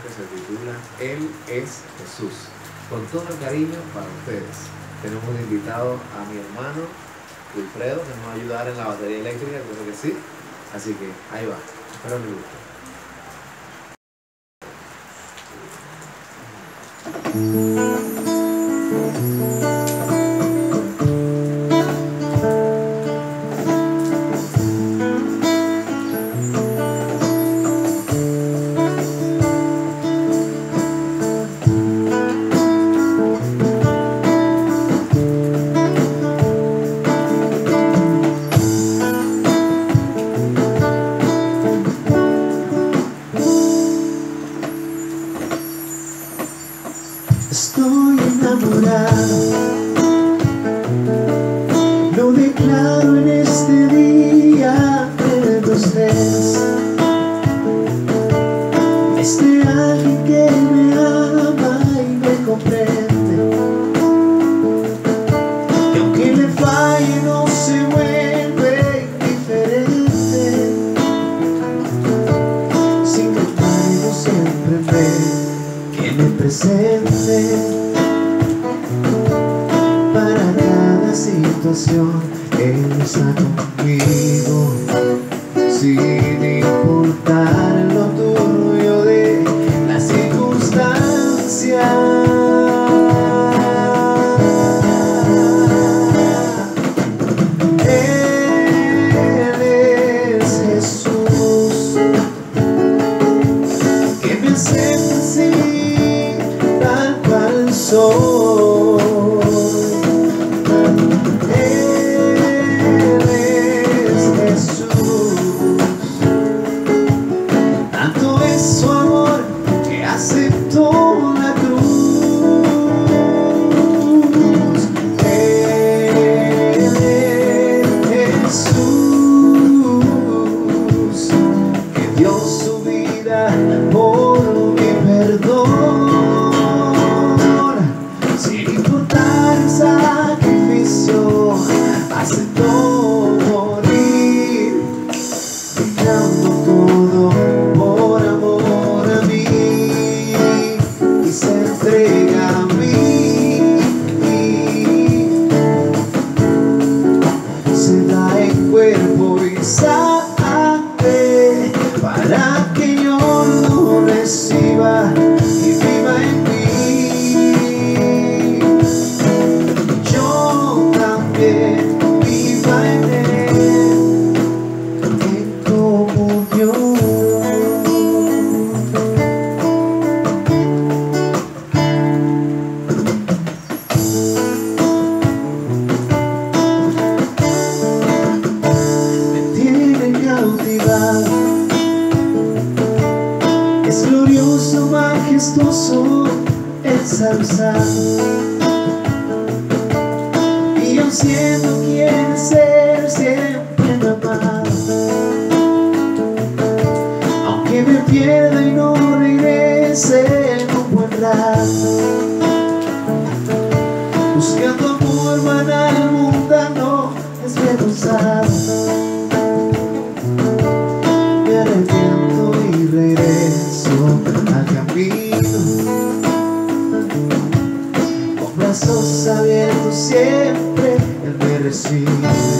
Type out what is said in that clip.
que se titula Él es Jesús. Con todo el cariño para ustedes. Tenemos invitado a mi hermano Wilfredo, que nos va a ayudar en la batería eléctrica, creo que sí. Así que ahí va, espero que les guste. Estoy enamorado, lo declaro en este día de los tres. Este alguien que me ama y me comprende, que aunque le falle no se vuelve indiferente. Sin embargo siempre me presente para cada situación. Él está conmigo sin importar lo turbio de la circunstancia. Él es Jesús, que me acepta así soy. Él es Jesús, tanto es su amor que aceptó la cruz. Él es Jesús, que dio su vida por mi perdón. Sacrificio, aceptó morir, dejando todo por amor a mí, y se entrega a mí, se da en cuerpo y sangre para que yo lo reciba y viva en mí. Viva en él, en comunión. Me tiene cautivado, es glorioso, majestuoso, ensalzado. Yo siento quiere ser siempre amado, aunque me pierda y no regrese en un buen rato, buscando amor banal, mundano, desvergonzado. Me arrepiento y regreso al camino, con brazos abiertos siempre Él me recibe.